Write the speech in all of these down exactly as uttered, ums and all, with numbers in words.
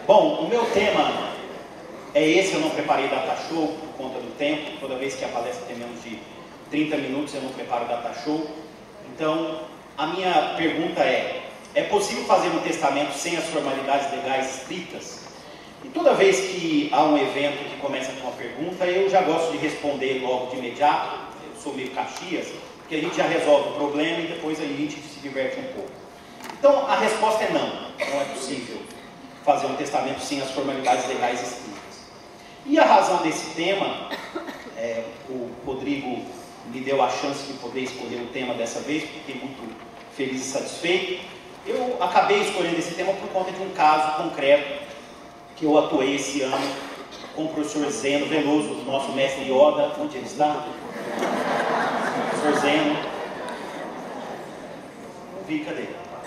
Bom, o meu tema é esse. Eu não preparei data show por conta do tempo. Toda vez que a palestra tem menos de trinta minutos, eu não preparo data show. Então, a minha pergunta é: é possível fazer um testamento sem as formalidades legais estritas? E toda vez que há um evento que começa com uma pergunta, eu já gosto de responder logo de imediato. Eu sou meio Caxias, porque a gente já resolve o problema e depois a gente se diverte um pouco. Então, a resposta é não. Não é possível fazer um testamento sem as formalidades legais estritas. E a razão desse tema, é, o Rodrigo me deu a chance de poder escolher o tema dessa vez, fiquei muito feliz e satisfeito. Eu acabei escolhendo esse tema por conta de um caso concreto que eu atuei esse ano com o professor Zeno Veloso, nosso mestre Yoda. Onde ele está? Professor Zeno. Não vi, cadê?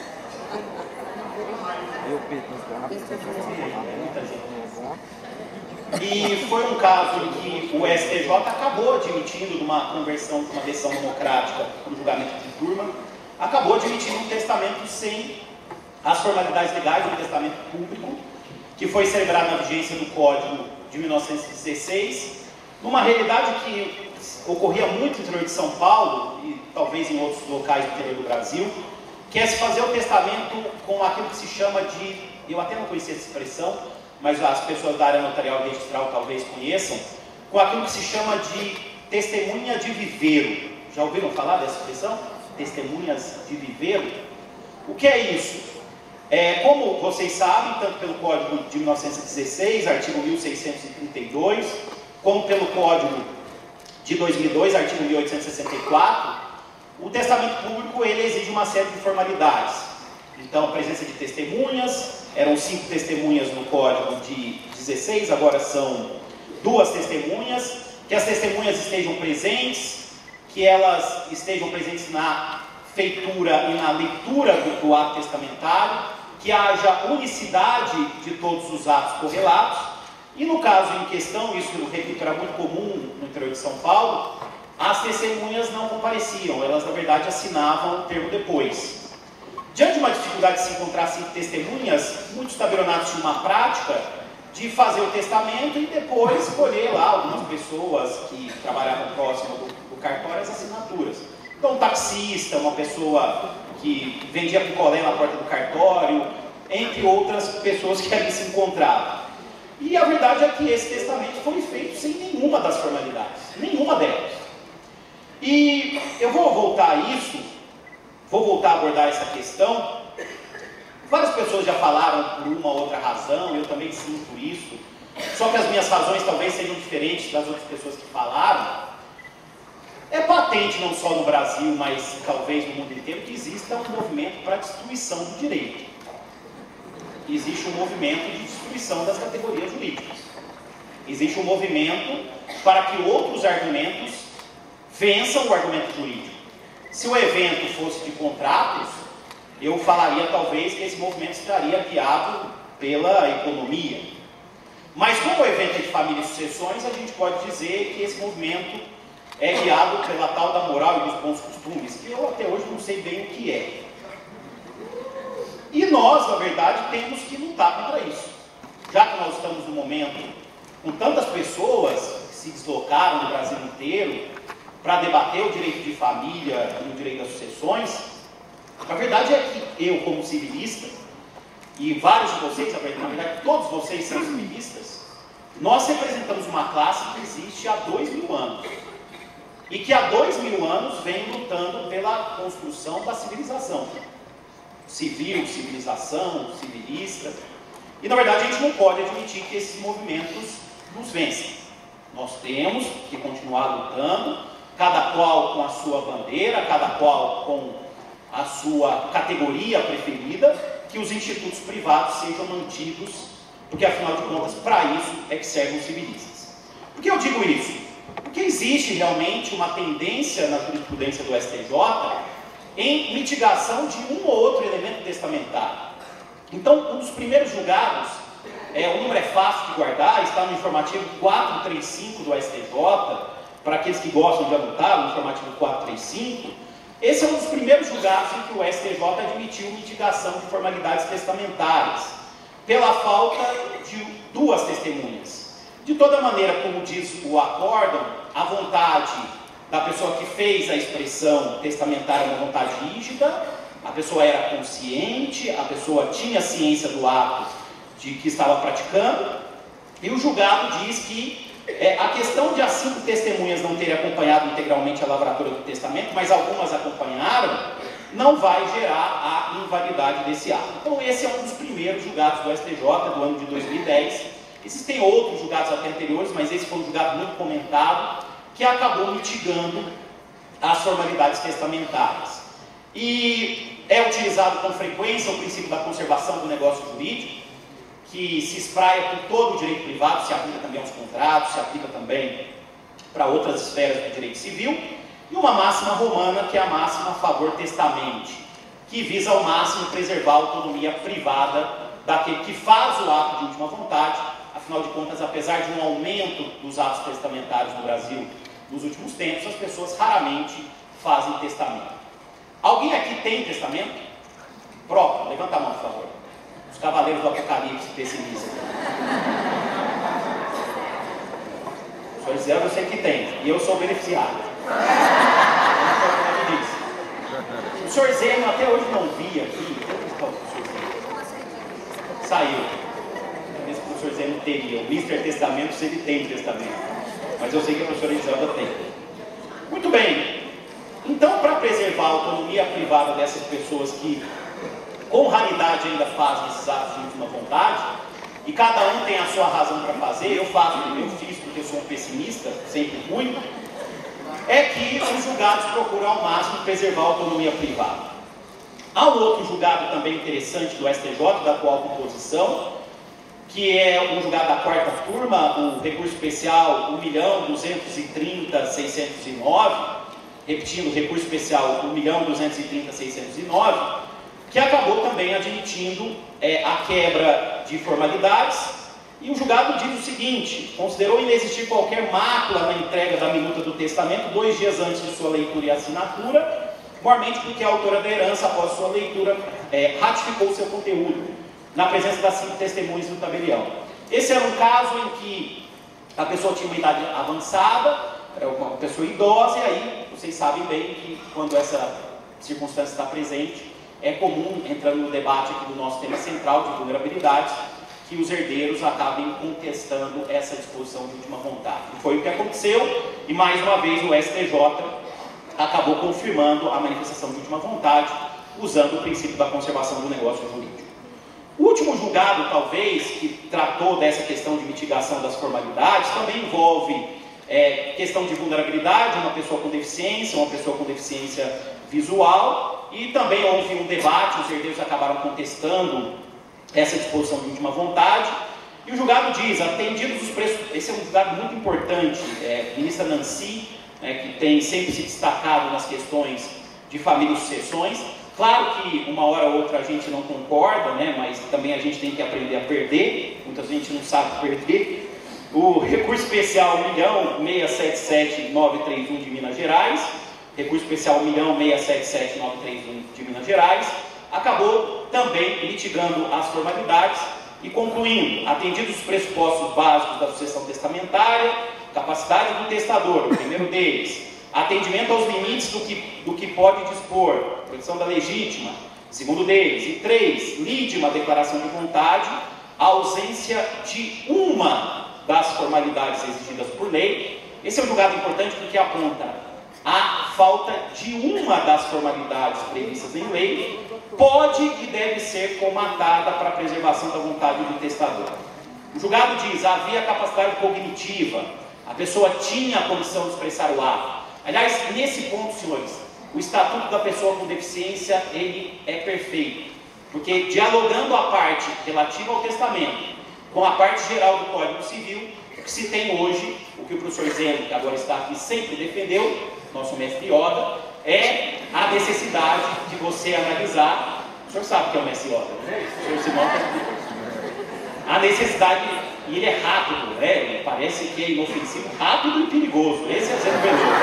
E foi um caso em que o S T J acabou admitindo, numa conversão de uma decisão democrática para um julgamento de turma, acabou admitindo um testamento sem as formalidades legais, um testamento público, que foi celebrado na vigência do Código de mil novecentos e dezesseis, numa realidade que ocorria muito no interior de São Paulo e talvez em outros locais do interior do Brasil, que é se fazer o testamento com aquilo que se chama de, eu até não conhecia essa expressão, mas as pessoas da área notarial e registral talvez conheçam, com aquilo que se chama de testemunha de viveiro. Já ouviram falar dessa expressão? Testemunhas de viveiro? O que é isso? É, como vocês sabem, tanto pelo Código de mil novecentos e dezesseis, artigo mil seiscentos e trinta e dois, como pelo Código de dois mil e dois, artigo mil oitocentos e sessenta e quatro, o testamento público ele exige uma série de formalidades. Então, a presença de testemunhas, eram cinco testemunhas no Código de dezesseis, agora são duas testemunhas, que as testemunhas estejam presentes, que elas estejam presentes na feitura e na leitura do, do ato testamentário, que haja unicidade de todos os atos correlatos, e no caso em questão, isso eu repito, era muito comum no interior de São Paulo, as testemunhas não compareciam, elas na verdade assinavam o termo depois. Diante de uma dificuldade de se encontrar cinco testemunhas, muitos tabelionatos tinham uma prática de fazer o testamento e depois escolher lá algumas pessoas que trabalhavam próximo do, do cartório as assinaturas. Então, um taxista, uma pessoa que vendia picolé na porta do cartório, entre outras pessoas que ali se encontravam. E a verdade é que esse testamento foi feito sem nenhuma das formalidades, nenhuma delas. E eu vou voltar a isso, vou voltar a abordar essa questão. Várias pessoas já falaram por uma ou outra razão, eu também sinto isso, só que as minhas razões talvez sejam diferentes das outras pessoas que falaram. É patente, não só no Brasil, mas talvez no mundo inteiro, que exista um movimento para a destruição do direito. Existe um movimento de destruição das categorias jurídicas. Existe um movimento para que outros argumentos vençam o argumento jurídico. Se o evento fosse de contratos, eu falaria talvez que esse movimento estaria guiado pela economia. Mas como o evento é de família e sucessões, a gente pode dizer que esse movimento é guiado pela tal da moral e dos bons costumes, que eu até hoje não sei bem o que é. E nós, na verdade, temos que lutar contra isso. Já que nós estamos num momento com tantas pessoas que se deslocaram no Brasil inteiro para debater o direito de família e o direito das sucessões, a verdade é que eu, como civilista, e vários de vocês, na verdade todos vocês são civilistas, nós representamos uma classe que existe há dois mil anos. E que há dois mil anos vem lutando pela construção da civilização. Civil, civilização, civilista. E na verdade a gente não pode admitir que esses movimentos nos vencem. Nós temos que continuar lutando, cada qual com a sua bandeira, cada qual com a sua categoria preferida, que os institutos privados sejam mantidos, porque afinal de contas, para isso é que servem os civilistas. Por que eu digo isso? Porque existe realmente uma tendência na jurisprudência do S T J em mitigação de um ou outro elemento testamentário. Então, um dos primeiros julgados, é, o número é fácil de guardar, está no informativo quatrocentos e trinta e cinco do S T J, para aqueles que gostam de anotar, o informativo quatrocentos e trinta e cinco, esse é um dos primeiros julgados em que o S T J admitiu mitigação de formalidades testamentárias. pela falta de duas testemunhas. De toda maneira, como diz o acórdão, a vontade da pessoa que fez a expressão testamentária é uma vontade rígida, a pessoa era consciente, a pessoa tinha ciência do ato de que estava praticando, e o julgado diz que é, a questão de as cinco testemunhas não terem acompanhado integralmente a lavratura do testamento, mas algumas acompanharam, não vai gerar a invalidade desse ato. Então esse é um dos primeiros julgados do S T J do ano de dois mil e dez. Existem outros julgados até anteriores, mas esse foi um julgado muito comentado, que acabou mitigando as formalidades testamentárias. E é utilizado com frequência o princípio da conservação do negócio jurídico, que se espraia por todo o direito privado, se aplica também aos contratos, se aplica também para outras esferas do direito civil, e uma máxima romana, que é a máxima a favor testamente, que visa ao máximo preservar a autonomia privada daquele que faz o ato de última vontade. Afinal de contas, apesar de um aumento dos atos testamentários no Brasil nos últimos tempos, as pessoas raramente fazem testamento. Alguém aqui tem testamento próprio? Levanta a mão, por favor. Os cavaleiros do Apocalipse pessimistas. O senhor Zé, eu sei que tem, e eu sou beneficiado. O senhor Zé, até hoje não vi aqui. Saiu. Talvez o professor Zé não teria. O mister Testamentos, ele tem testamento. Mas eu sei que a professora Iselda tem. Muito bem. Então, para preservar a autonomia privada dessas pessoas que, com raridade, ainda fazem esses atos de última vontade, e cada um tem a sua razão para fazer, eu faço porque eu fiz, porque eu sou um pessimista, sempre muito, é que os julgados procuram ao máximo preservar a autonomia privada. Há um outro julgado também interessante do S T J, da atual composição, que é um julgado da quarta turma, o recurso especial um milhão duzentos e trinta mil seiscentos e nove, repetindo, o recurso especial um milhão duzentos e trinta mil seiscentos e nove, que acabou também admitindo é, a quebra de formalidades, e o julgado diz o seguinte: considerou inexistir qualquer mácula na entrega da minuta do testamento dois dias antes de sua leitura e assinatura, mormente porque a autora da herança, após sua leitura, é, ratificou seu conteúdo, na presença das cinco testemunhas do tabelião. Esse era um caso em que a pessoa tinha uma idade avançada, era uma pessoa idosa, e aí vocês sabem bem que quando essa circunstância está presente, é comum, entrando no debate aqui do nosso tema central de vulnerabilidades, que os herdeiros acabem contestando essa disposição de última vontade. E foi o que aconteceu, e mais uma vez o S T J acabou confirmando a manifestação de última vontade, usando o princípio da conservação do negócio jurídico. O último julgado, talvez, que tratou dessa questão de mitigação das formalidades, também envolve é, questão de vulnerabilidade, uma pessoa com deficiência, uma pessoa com deficiência visual, e também houve um debate, os herdeiros acabaram contestando essa disposição de última vontade, e o julgado diz, atendidos os preços, esse é um julgado muito importante, é, ministra Nancy, né, que tem sempre se destacado nas questões de família e sucessões. Claro que uma hora ou outra a gente não concorda, né, mas também a gente tem que aprender a perder, muita gente não sabe perder. O recurso especial um milhão seiscentos e setenta e sete mil novecentos e trinta e um de Minas Gerais, recurso especial um milhão seiscentos e setenta e sete mil novecentos e trinta e um de Minas Gerais, acabou também mitigando as formalidades e concluindo, atendidos os pressupostos básicos da sucessão testamentária, capacidade do testador, o primeiro deles, atendimento aos limites do que, do que pode dispor, proteção da legítima, segundo deles, e três, lide uma declaração de vontade, a ausência de uma das formalidades exigidas por lei. Esse é um julgado importante porque aponta a falta de uma das formalidades previstas em lei, pode e deve ser comatada para a preservação da vontade do testador. O julgado diz, havia capacidade cognitiva, a pessoa tinha a condição de expressar o ato. Aliás, nesse ponto, senhores, o estatuto da pessoa com deficiência, ele é perfeito, porque dialogando a parte relativa ao testamento com a parte geral do Código Civil, o que se tem hoje, o que o professor Zeno, que agora está aqui, sempre defendeu, nosso mestre Yoda, é a necessidade de você analisar, o senhor sabe o que é o mestre Yoda, né? O senhor se nota a necessidade, e ele é rápido, né? Ele parece que é inofensivo, rápido e perigoso, esse é sendo veloz.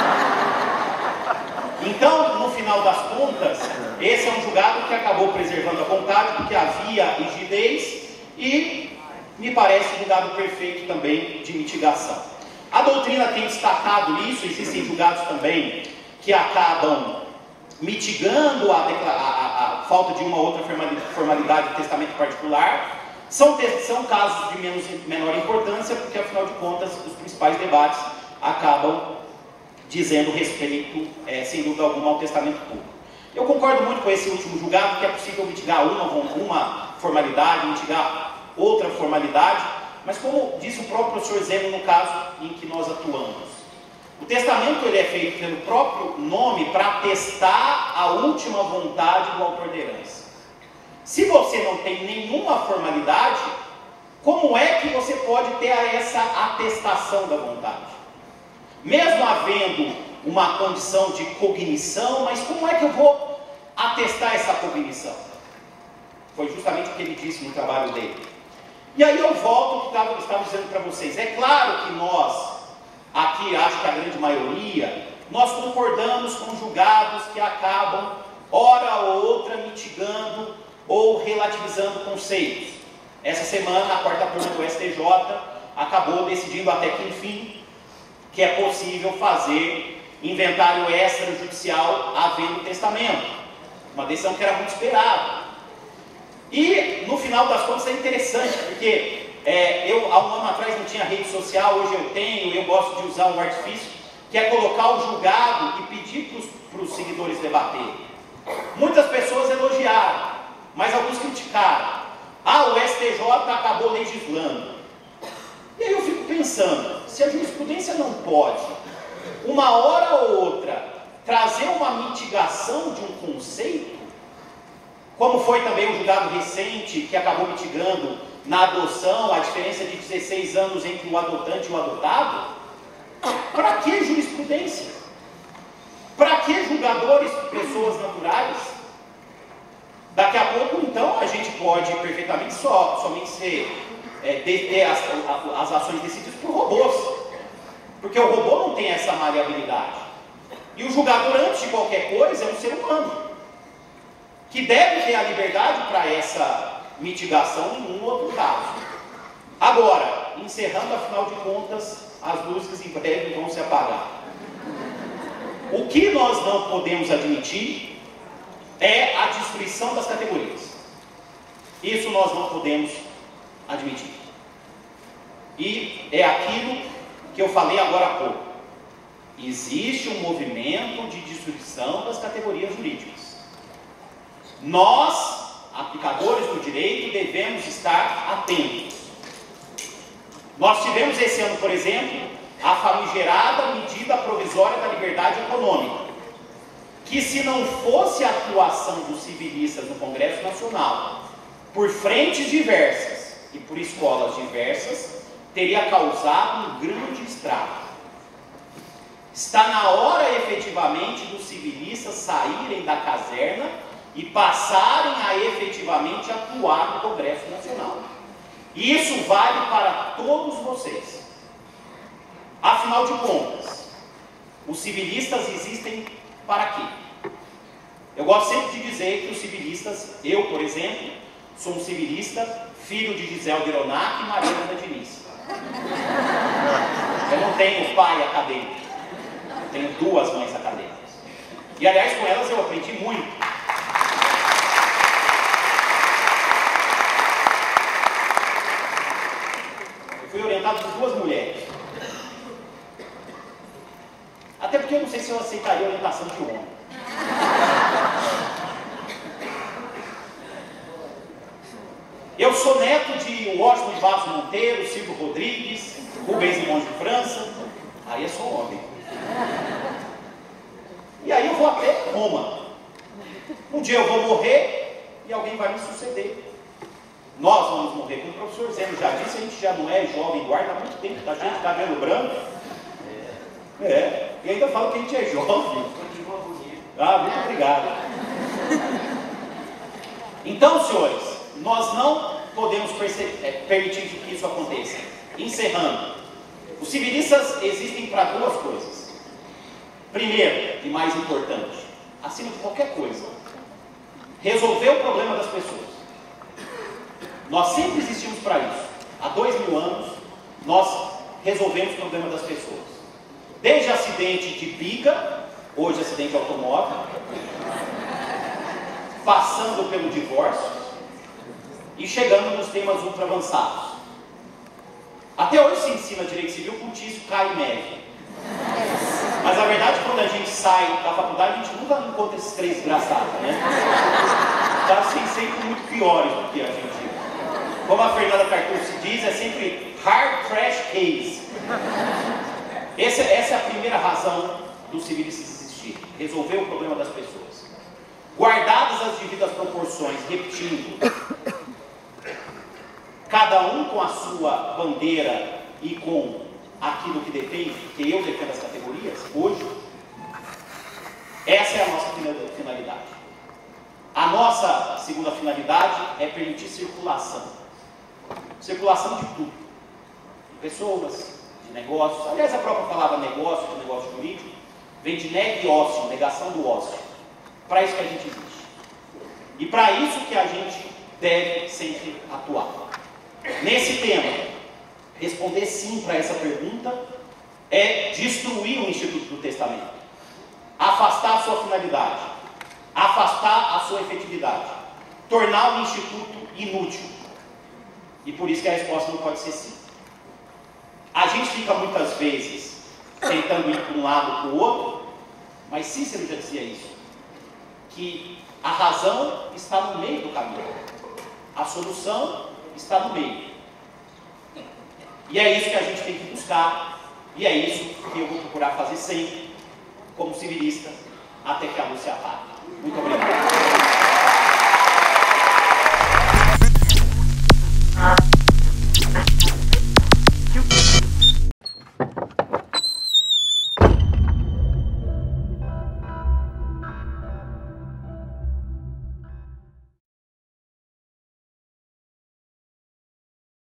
Então, no final das contas, esse é um julgado que acabou preservando a vontade, porque havia rigidez, e me parece um julgado perfeito também de mitigação. A doutrina tem destacado isso, existem julgados também que acabam mitigando a, a, a, a falta de uma outra formalidade de testamento particular. São, são casos de menos, menor importância, porque afinal de contas os principais debates acabam dizendo respeito, é, sem dúvida alguma, ao testamento público. Eu concordo muito com esse último julgado, que é possível mitigar uma, uma formalidade, mitigar outra formalidade, mas como disse o próprio professor Zeno no caso em que nós atuamos, o testamento ele é feito pelo próprio nome para atestar a última vontade do autor da herança. Se você não tem nenhuma formalidade, como é que você pode ter essa atestação da vontade? Mesmo havendo uma condição de cognição, mas como é que eu vou atestar essa cognição? Foi justamente o que ele disse no trabalho dele. E aí eu volto ao que eu estava dizendo para vocês. É claro que nós, aqui acho que a grande maioria, nós concordamos com julgados que acabam, hora ou outra, mitigando ou relativizando conceitos. Essa semana, a quarta turma do S T J acabou decidindo até que, enfim, que é possível fazer inventário extrajudicial havendo testamento. Uma decisão que era muito esperada. E, no final das contas, é interessante, porque é, eu, há um ano atrás, não tinha rede social, hoje eu tenho, eu gosto de usar um artifício, que é colocar o julgado e pedir para os seguidores debaterem. Muitas pessoas elogiaram, mas alguns criticaram. Ah, o S T J acabou legislando. E aí eu fico pensando, se a jurisprudência não pode, uma hora ou outra, trazer uma mitigação de um conceito, como foi também o julgado recente, que acabou mitigando na adoção a diferença de dezesseis anos entre o adotante e o adotado, para que jurisprudência? Para que julgadores, pessoas naturais? Daqui a pouco, então, a gente pode perfeitamente só, somente ser, é, ter as, as ações decididas por robôs, porque o robô não tem essa maleabilidade. E o julgador, antes de qualquer coisa, é um ser humano, que deve ter a liberdade para essa mitigação em um outro caso. Agora, encerrando, afinal de contas, as luzes em breve vão se apagar. O que nós não podemos admitir é a destruição das categorias. Isso nós não podemos admitir. E é aquilo que eu falei agora há pouco. Existe um movimento de destruição das categorias jurídicas. Nós, aplicadores do direito, devemos estar atentos. Nós tivemos esse ano, por exemplo, a famigerada medida provisória da liberdade econômica, que se não fosse a atuação dos civilistas no Congresso Nacional, por frentes diversas e por escolas diversas, teria causado um grande estrago. Está na hora, efetivamente, dos civilistas saírem da caserna e passarem a efetivamente atuar no Congresso Nacional. E isso vale para todos vocês. Afinal de contas, os civilistas existem para quê? Eu gosto sempre de dizer que os civilistas, eu, por exemplo, sou um civilista, filho de Gisele Deronac e Maria Ana Diniz. Eu não tenho pai acadêmico, eu tenho duas mães acadêmicas. E, aliás, com elas eu aprendi muito. Fui orientado por duas mulheres. Até porque eu não sei se eu aceitaria a orientação de um homem. Eu sou neto de Washington Vaz Monteiro, Silvio Rodrigues, Rubens Simões de França. Aí é só homem. E aí eu vou até Roma. Um dia eu vou morrer e alguém vai me suceder. Nós vamos morrer, como o professor Zeno já disse, a gente já não é jovem guarda há muito tempo, tá gente de cabelo branco. É. é, e ainda fala que a gente é jovem. Ah, muito obrigado. Então, senhores, nós não podemos permitir que isso aconteça. Encerrando, os civilistas existem para duas coisas. Primeiro, e mais importante, acima de qualquer coisa, resolver o problema das pessoas. Nós sempre existimos para isso. Há dois mil anos, nós resolvemos o problema das pessoas. Desde acidente de briga, hoje acidente automóvel, passando pelo divórcio e chegando nos temas ultra avançados. Até hoje se ensina direito civil com tício, cai e neve. Mas a verdade, quando a gente sai da faculdade, a gente nunca encontra esses três desgraçados, né? Tá assim, sempre muito piores do que a gente. Como a Fernanda Cartucci diz, é sempre hard crash case. Essa, essa é a primeira razão dos civilistas existirem: resolver o problema das pessoas. Guardadas as devidas proporções, repetindo, cada um com a sua bandeira e com aquilo que defende, que eu defendo as categorias, hoje, essa é a nossa finalidade. A nossa segunda finalidade é permitir circulação. Circulação de tudo. De pessoas, de negócios. Aliás, a própria palavra negócio, de negócio jurídico, vem de neg ócio, negação do ócio. Para isso que a gente existe. E para isso que a gente deve sempre atuar. Nesse tema, responder sim para essa pergunta é destruir o Instituto do Testamento, afastar a sua finalidade, afastar a sua efetividade, tornar o Instituto inútil. E por isso que a resposta não pode ser sim. A gente fica muitas vezes tentando ir para um lado para o outro, mas Cícero já dizia isso, que a razão está no meio do caminho, a solução está no meio. E é isso que a gente tem que buscar, e é isso que eu vou procurar fazer sempre, como civilista, até que a luz se apague. Muito obrigado.